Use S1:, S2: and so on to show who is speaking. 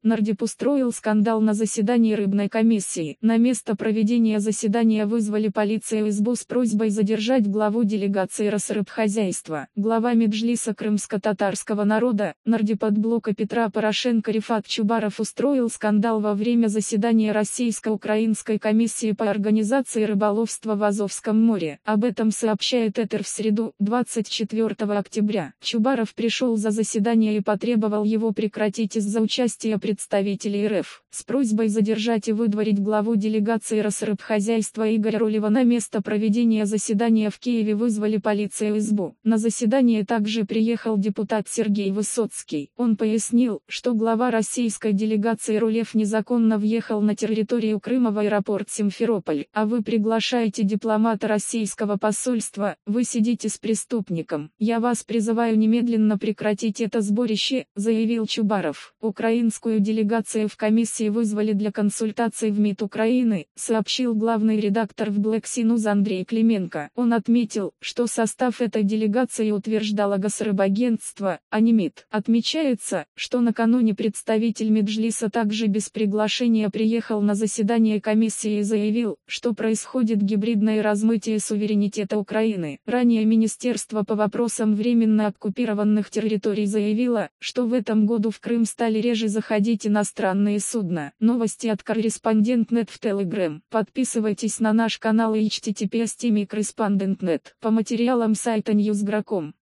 S1: Нардип устроил скандал на заседании рыбной комиссии. На место проведения заседания вызвали полицию и СБУ с просьбой задержать главу делегации Росрыбхозяйства. Глава Меджлиса крымско-татарского народа, нардип от блока Петра Порошенко Рифат Чубаров устроил скандал во время заседания Российско-Украинской комиссии по организации рыболовства в Азовском море. Об этом сообщает Этер в среду, 24 октября. Чубаров пришел за заседание и потребовал его прекратить из-за участия представителей РФ. С просьбой задержать и выдворить главу делегации Росрыбхозяйства Игоря Рулева на место проведения заседания в Киеве вызвали полицию и СБУ. На заседание также приехал депутат Сергей Высоцкий. Он пояснил, что глава российской делегации Рулев незаконно въехал на территорию Крыма в аэропорт Симферополь, а вы приглашаете дипломата российского посольства, вы сидите с преступником. Я вас призываю немедленно прекратить это сборище, заявил Чубаров. Украинскую делегацию в комиссии вызвали для консультаций в МИД Украины, сообщил главный редактор в Black Sea News Андрей Клименко. Он отметил, что состав этой делегации утверждало Госрыбагентство, а не МИД. Отмечается, что накануне представитель Меджлиса также без приглашения приехал на заседание комиссии и заявил, что происходит гибридное размытие суверенитета Украины. Ранее Министерство по вопросам временно оккупированных территорий заявило, что в этом году в Крым стали реже заходить иностранные судна. Новости от Корреспондент.нет в Telegram. Подписывайтесь на наш канал и https://correspondent.net по материалам сайта Newsgro.com.